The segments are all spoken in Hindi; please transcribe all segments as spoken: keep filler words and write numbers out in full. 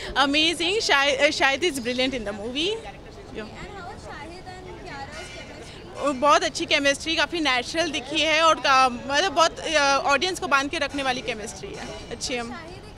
Amazing. Shahid, Shahid is brilliant in the movie. Yeah. बहुत अच्छी केमिस्ट्री, काफ़ी नेचुरल दिखी है और मतलब बहुत ऑडियंस को बांध के रखने वाली केमिस्ट्री है, अच्छी है।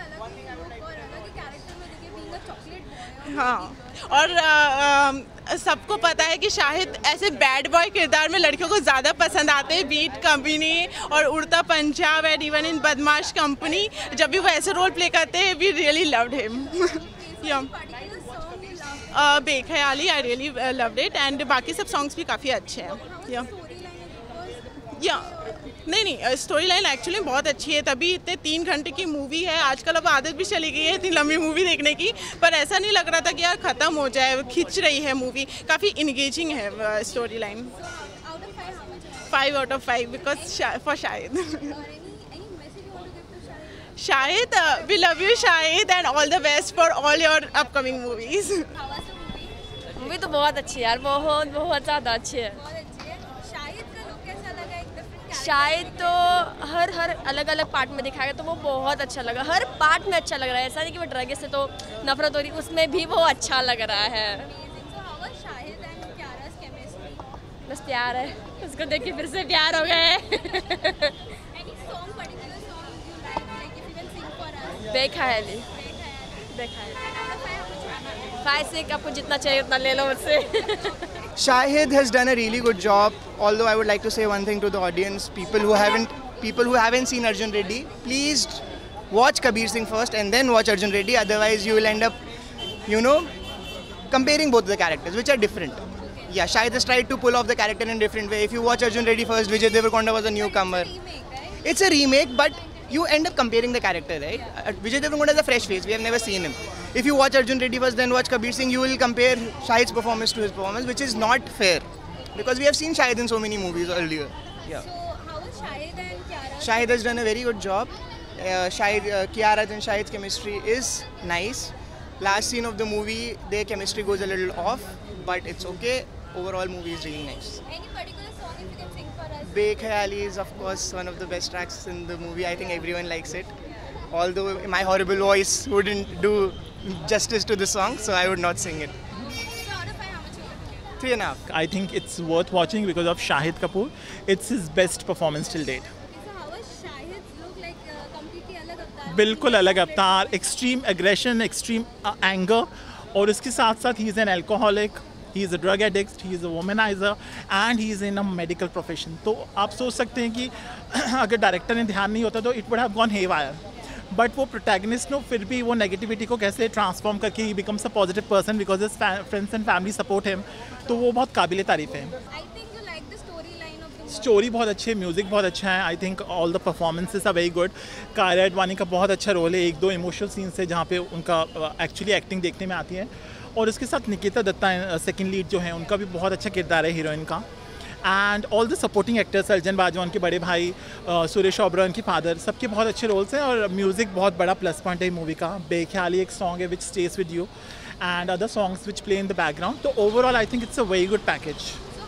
हाँ, और आ, आ, सबको पता है कि शाहिद ऐसे बैड बॉय किरदार में लड़कियों को ज़्यादा पसंद आते हैं। बीट कंपनी और उड़ता पंजाब एंड इवन इन बदमाश कंपनी, जब भी वो ऐसे रोल प्ले करते हैं, we really loved him. Yeah Bekhayali, I really loved it and बाकी सब सॉन्ग्स भी काफ़ी अच्छे हैं। या या नहीं नहीं स्टोरी लाइन एक्चुअली बहुत अच्छी है, तभी इतने तीन घंटे की मूवी है। आजकल अब आदत भी चली गई है इतनी लंबी मूवी देखने की, पर ऐसा नहीं लग रहा था कि यार ख़त्म हो जाए, खिंच रही है मूवी, काफ़ी इंगेजिंग है story line. Five out of five because for Shahid. Shahid, we love you Shahid and all the best for all your upcoming movies. Movie तो बहुत अच्छी है यार, बहुत बहुत ज़्यादा अच्छी है। शायद तो हर हर अलग अलग पार्ट में दिखाया तो वो बहुत अच्छा लगा, हर पार्ट में अच्छा लग रहा है। ऐसा नहीं कि वो ड्रग से तो नफरत हो रही, उसमें भी वो अच्छा लग रहा है। बस प्यार है, उसको देख के फिर से प्यार हो गए। देखा है अली, देखा है। फाइव से आपको जितना चाहिए उतना ले लो मुझसे। Shahid has done a really good job. Although I would like to say one thing to the audience, people who haven't people who haven't seen Arjun Reddy, please watch Kabir Singh first and then watch Arjun Reddy. Otherwise, you will end up, you know, comparing both the characters, which are different. Yeah, Shahid has tried to pull off the character in a different way. If you watch Arjun Reddy first, Vijay Deverakonda was a newcomer. It's a remake, but you end up comparing the character, right? Uh, Vijay Deverakonda is a fresh face. We have never seen him. If you watch Arjun Reddy first, then watch Kabir Singh, you will compare Shahid's performance to his performance, which is not fair. Because we have seen Shahid in so many movies earlier. Yeah. So, how is Shahid and Kiara? Shahid has done a very good job. Uh, Shahid, uh, Kiara and Shahid's chemistry is nice. Last scene of the movie, their chemistry goes a little off, but it's okay. Overall, movie is really nice. Any particular song if you can sing for us? Bekhayali is of course one of the best tracks in the movie. I think everyone likes it. Although my horrible voice wouldn't do justice to the song, so I would not sing it. So out of five, how much you would give? Three and a half. I think it's worth watching because of Shahid Kapoor. It's his best performance till date. So how is Shahid look like uh, completely अलग अवतार? बिल्कुल अलग अवतार, extreme aggression, extreme uh, anger, और इसके साथ साथ he is an alcoholic, he is a drug addict, he is a womanizer and he is in a medical profession. तो आप सोच सकते हैं कि अगर डायरेक्टर ने ध्यान नहीं होता तो it would have gone haywire. But वो प्रोटैगनिस्ट नो फिर भी वो नेगेटिविटी को कैसे ट्रांसफॉर्म करके ही becomes a positive person because his friends and family support him, तो वो बहुत काबिल तारीफ है। स्टोरी बहुत अच्छी है, म्यूज़िक बहुत अच्छा है। I think all the performances are very good. Kiara Advani का बहुत अच्छा रोल है, एक दो इमोशनल सीन्स है जहाँ पे उनका एक्चुअली uh, एक्टिंग देखने में आती है। और इसके साथ निकिता दत्ता सेकेंड लीड जो है, उनका भी बहुत अच्छा किरदार है हीरोइन का। And all the supporting actors, Arjan Bajwa के बड़े भाई, सुरेश ओबरॉय के फादर, सबके बहुत अच्छे रोल्स हैं। और म्यूज़िक बहुत बड़ा प्लस पॉइंट है मूवी का। बेख्याली एक सॉन्ग है which stays with you and other songs which play in the background. तो overall I think it's a very good package.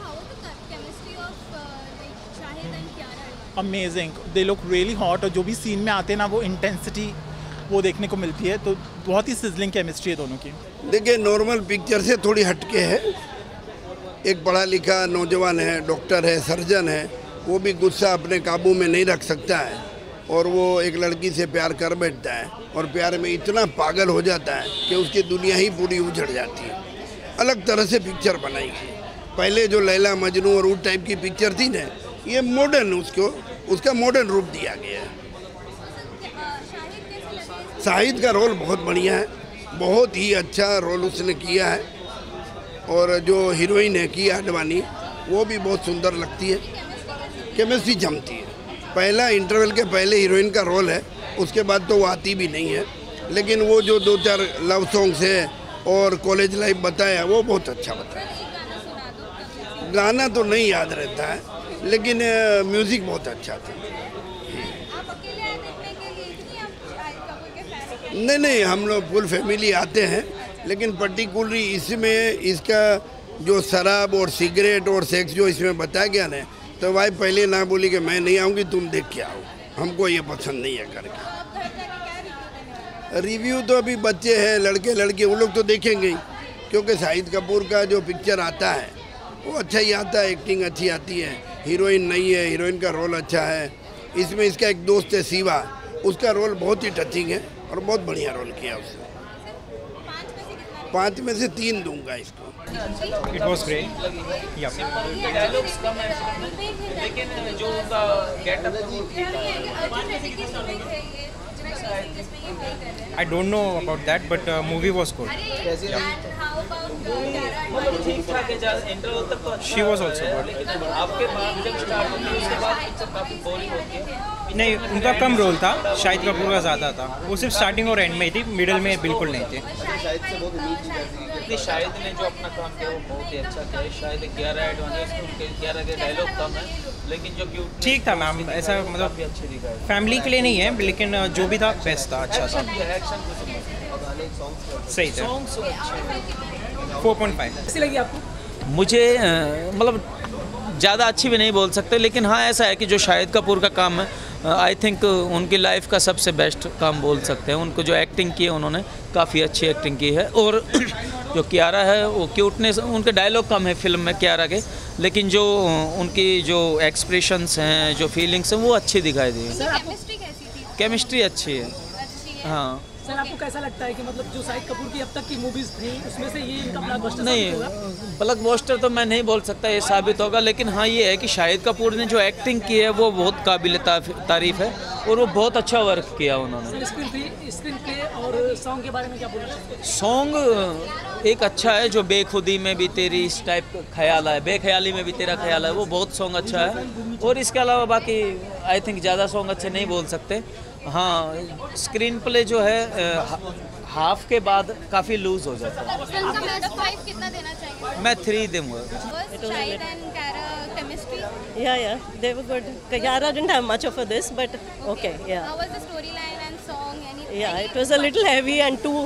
Amazing, they look really hot, और जो भी सीन में आते हैं ना वो इंटेंसिटी वो देखने को मिलती है। तो बहुत ही सिजलिंग केमिस्ट्री है दोनों की। देखिए, नॉर्मल पिक्चर से थोड़ी हटके है। एक पढ़ा लिखा नौजवान है, डॉक्टर है, सर्जन है, वो भी गुस्सा अपने काबू में नहीं रख सकता है और वो एक लड़की से प्यार कर बैठता है और प्यार में इतना पागल हो जाता है कि उसकी दुनिया ही पूरी उजड़ जाती है। अलग तरह से पिक्चर बनाई गई। पहले जो लैला मजनू और उस टाइप की पिक्चर थी ना, ये मॉडर्न उसको उसका मॉडर्न रूप दिया गया है। शाहिद का रोल बहुत बढ़िया है, बहुत ही अच्छा रोल उसने किया है। और जो हीरोइन है किया अडवाणी, वो भी बहुत सुंदर लगती है, केमिस्ट्री जमती है। पहला इंटरवल के पहले हीरोइन का रोल है, उसके बाद तो वो आती भी नहीं है। लेकिन वो जो दो चार लव सॉन्ग्स है और कॉलेज लाइफ बताया, वो बहुत अच्छा बताया। गाना तो नहीं याद रहता है, लेकिन म्यूज़िक बहुत अच्छा था। नहीं नहीं, हम लोग फुल फैमिली आते हैं, लेकिन पर्टिकुलरली इसमें इसका जो शराब और सिगरेट और सेक्स जो इसमें बताया गया ना, तो भाई पहले ना बोली कि मैं नहीं आऊँगी, तुम देख के आओ, हमको ये पसंद नहीं है करके। रिव्यू तो अभी बच्चे हैं, लड़के लड़के उन लोग तो देखेंगे ही, क्योंकि शाहिद कपूर का जो पिक्चर आता है वो अच्छा ही आता है, एक्टिंग अच्छी आती है, हीरोइन नहीं है, हीरोइन का रोल अच्छा है। इसमें इसका एक दोस्त है शिवा, उसका रोल बहुत ही टचिंग है और बहुत बढ़िया रोल किया उसने। पाँच में से तीन दूंगा इसको। It was great. Yeah. Dialogues कम है लेकिन जो उनका गेटअप है वो ठीक है। I don't know about that, but uh, movie was good. ठीक ठाक है, इंटरवल तक तो अच्छा। She was also good. लेकिन आपके बाद जब स्टार्ट होती है उसके बाद पिक्चर काफी बोरिंग होती है। नहीं, उनका कम रोल था, शाहिद कपूर का ज़्यादा था। वो सिर्फ स्टार्टिंग और एंड में ही थी, मिडिल में बिल्कुल नहीं थे। नहीं, शाहिद ने जो अपना काम किया वो बहुत ही अच्छा किया। शायद ग्यारह एड वन है, ग्यारह के डायलॉग कम है, लेकिन जो क्यूट ठीक था मैम, ऐसा मतलब भी अच्छे दिखा है। फैमिली के लिए नहीं है, लेकिन जो भी था बेस्ट था, अच्छा था, एक्शन सही था। सॉन्ग्स अच्छे। Four point five. कैसी लगी आपको? मुझे अ, मतलब ज़्यादा अच्छी भी नहीं बोल सकते, लेकिन हाँ ऐसा है कि जो शाहिद कपूर का काम है, आई थिंक उनकी लाइफ का सबसे बेस्ट काम बोल सकते हैं। उनको जो एक्टिंग की है उन्होंने काफ़ी अच्छी एक्टिंग की है, और जो कियारा है वो क्यूटनेस, उनके डायलॉग कम है फिल्म में कियारा के, लेकिन जो उनकी जो एक्सप्रेशंस हैं, जो फीलिंग्स हैं वो अच्छी दिखाई दी। केमिस्ट्री कैसी थी? केमिस्ट्री अच्छी है, अच्छी है। हाँ। सर आपको कैसा लगता है कि मतलब जो शाहिद कपूर की अब तक की मूवीज थी उसमें से ये इनका ब्लॉकबस्टर नहीं, साबित होगा? ब्लॉकबस्टर तो मैं नहीं बोल सकता ये साबित होगा, लेकिन हाँ ये है कि शाहिद कपूर ने जो एक्टिंग की है वो बहुत काबिल तारीफ है, और वो बहुत अच्छा वर्क किया उन्होंने। Sir screenplay screenplay और सॉन्ग के बारे में क्या बोलना चाहते हैं? सॉन्ग एक अच्छा है, जो बेखुदी में भी तेरी इस टाइप का ख्याल है, बेख्याली में भी तेरा ख्याल है, वो बहुत सॉन्ग अच्छा है। और इसके अलावा बाकी आई थिंक ज़्यादा सॉन्ग अच्छे नहीं बोल सकते। हाँ, स्क्रीन प्ले जो है हाफ के बाद काफ़ी लूज हो जाता है। फिल्म का बेस्ट फाइव कितना देना चाहिए? मैं थ्री दूँगा। Was Shahid and Kara chemistry? Yeah, yeah, they were good. Kayara didn't have much of a this, but okay, yeah. How was the storyline and song? Anything? Yeah, it was a little heavy and too,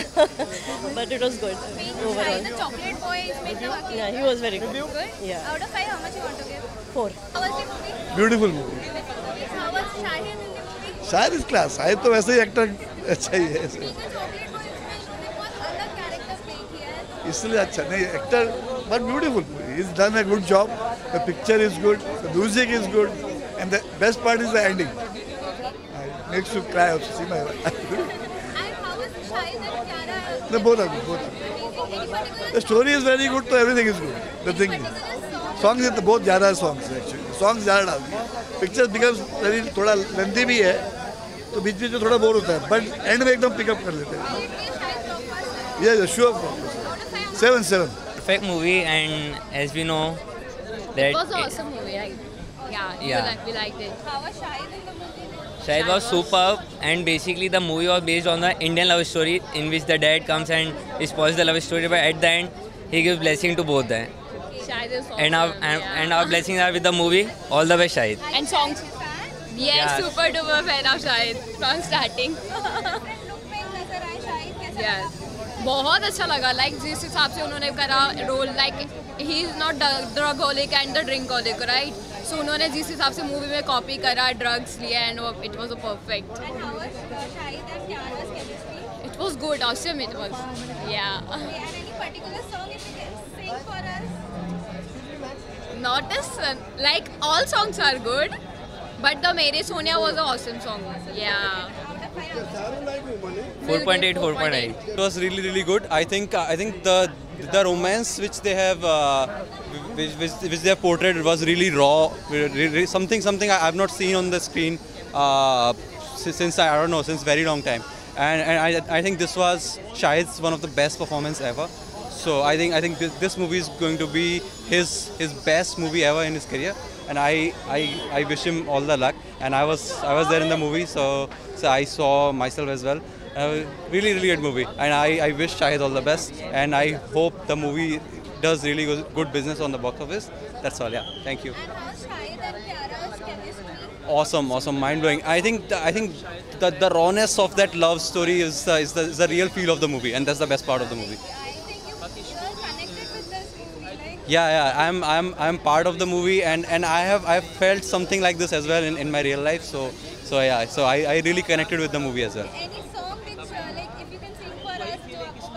but it was good overall. Shahid the chocolate boy इसमें इतना बाकी Yeah, he was very good. good. Yeah. Out of five, how much you want to give? Four. How was the movie? Beautiful movie. How was Shahid in the movie? शायद इस क्लास शायद तो वैसे ही एक्टर अच्छा ही है, ठीक है, chocolate boy इसमें इन्होंने बहुत अलग कैरेक्टर प्ले किया है, तो इसलिए अच्छा नहीं actor, but beautiful movie. Is done a good job, the picture is good, the music is good, and the best part is the ending, makes you cry also, see my and how was Shahid and Kara? The both are good, both are Any particular the story is very good, तो everything is good. The thing songs is बहुत ज़्यादा सॉन्ग्स एक्चुअली, सॉन्ग्स ज़्यादा डाल दिए, पिक्चर बिकम्स वेरी थोड़ा लेंथी भी है, तो बीच बीच में थोड़ा बोर होता है, बट एंड में एकदम पिकअप कर लेते हैं। ये sure seven seven Perfect movie, and as we know that It was an awesome movie, right? Yeah, we Yeah. like- we liked it. How was Shahid in the movie? Shahid was superb, and basically the movie was based on the Indian love story in which the dad comes and spoils the love story, but at the end he gives blessing to both them. Shahid is awesome. And our and, yeah. and our blessings are with the movie. All the best, Shahid. And songs. Yes, Yeah. super duper fan of Shahid from starting. Different look में नजर आए शाहिद, कैसा लगा? Yes. बहुत अच्छा लगा, लाइक like, जिस हिसाब से उन्होंने करा role, like he is not drugaholic and the drinkaholic, right? So उन्होंने जिस हिसाब से मूवी में कॉपी करा, ड्रग्स लिया, and it was a perfect, And how was uh, Shahid and Kiara's chemistry? It was good, awesome it was, yeah Okay, and any particular song if you can sing for us? Not this, like all songs are good, but the Mere Sohneya was a awesome song, yeah four point eight, four point eight. It was really, really good. I think, I think the the romance which they have, uh, which, which, which they have portrayed was really raw. Really, something, something I have not seen on the screen uh, since I don't know, since very long time. And, and I, I think this was Shahid's one of the best performance ever. So I think, I think this, this movie is going to be his his best movie ever in his career. And I, I, I wish him all the luck. And I was I was there in the movie, so so I saw myself as well. Uh, really, really good movie. And I, I wish Shahid all the best. And I hope the movie does really good, good business on the box office. That's all. Yeah. Thank you. And how's Shahid and Kiara's chemistry? Awesome, awesome, mind blowing. I think the, I think the, the rawness of that love story is uh, is, the, is the real feel of the movie, and that's the best part of the movie. I think you were connected with this movie, like. Yeah, yeah. I'm I'm I'm part of the movie, and, and I have I've felt something like this as well in, in my real life. So so yeah. So I, I really connected with the movie as well. Any song which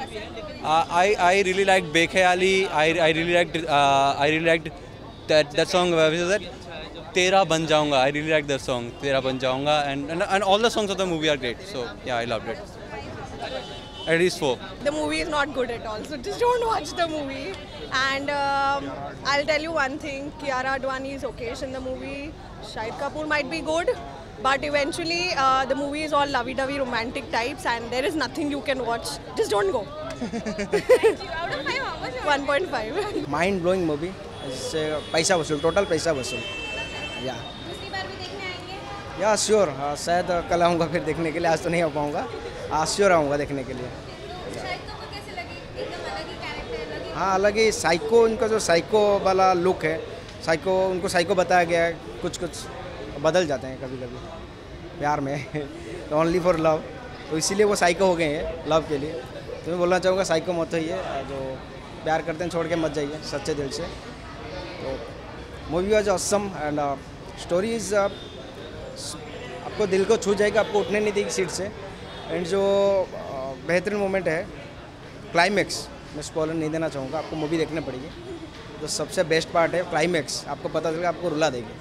movie है Uh, I I really liked Bekhayali. I I really liked uh, I really liked that that song. Uh, which is that? Tera Ban Jaunga. I really liked that song. Tera Ban Jaunga, and, and and all the songs of the movie are great. So yeah, I loved it. At least four. The movie is not good at all, so just don't watch the movie. And um, I'll tell you one thing: Kiara Advani is okayish in the movie. Shahid Kapoor might be good. But eventually, uh, the movie is all lovey-dovey romantic types, and there is nothing you can watch. Just don't go. Thank you. Out of five, how much? one point five. Mind blowing movie, इससे पैसा वसूल, टोटल पैसा वसूल। या दूसरी बार भी देखने आएंगे? या श्योर, शायद कल आऊँगा फिर देखने के लिए, आज तो नहीं आ पाऊँगा, आज श्योर आऊँगा देखने के लिए। शाहिद कपूर कैसे लगी? एकदम अलग ही कैरेक्टर, अलग ही। हाँ, अलग ही साइको, उनका जो साइको वाला लुक है, साइको, उनको साइको बताया गया है, कुछ कुछ बदल जाते हैं कभी कभी प्यार में, ओनली फॉर लव, तो इसीलिए वो साइको हो गए हैं लव के लिए। तो मैं बोलना चाहूँगा साइको मत होइए, जो प्यार करते हैं छोड़ के मत जाइए सच्चे दिल से। तो movie was awesome and story is आपको दिल को छू जाएगा, आपको उठने नहीं देगी सीट से। एंड जो uh, बेहतरीन मोमेंट है क्लाइमैक्स, मैं स्पॉइलर नहीं देना चाहूँगा, आपको मूवी देखनी पड़ेगी। जो सबसे बेस्ट पार्ट है क्लाइमैक्स, आपको पता चलेगा, आपको रुला देगी।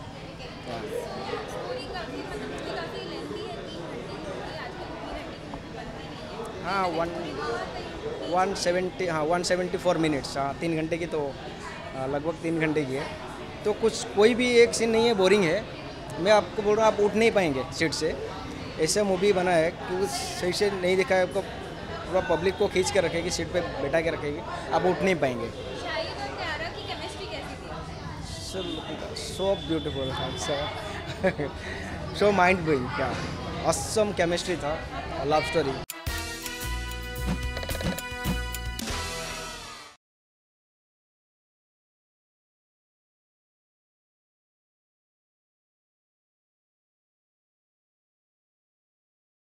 हाँ, वन वन सेवेंटी हाँ वन सेवेंटी फोर मिनट्स, हाँ तीन घंटे की, तो लगभग तीन घंटे की है। तो कुछ कोई भी एक सीन नहीं है बोरिंग है, मैं आपको बोल रहा हूँ आप उठ नहीं पाएंगे सीट से। ऐसा मूवी बना है कि सही से नहीं दिखा है, आपको पूरा पब्लिक को खींच के रखेगी, सीट पे बैठा के रखेगी, आप उठ नहीं पाएंगे। So beautiful, so mind blowing, क्या ऑसम केमिस्ट्री था, लव स्टोरी।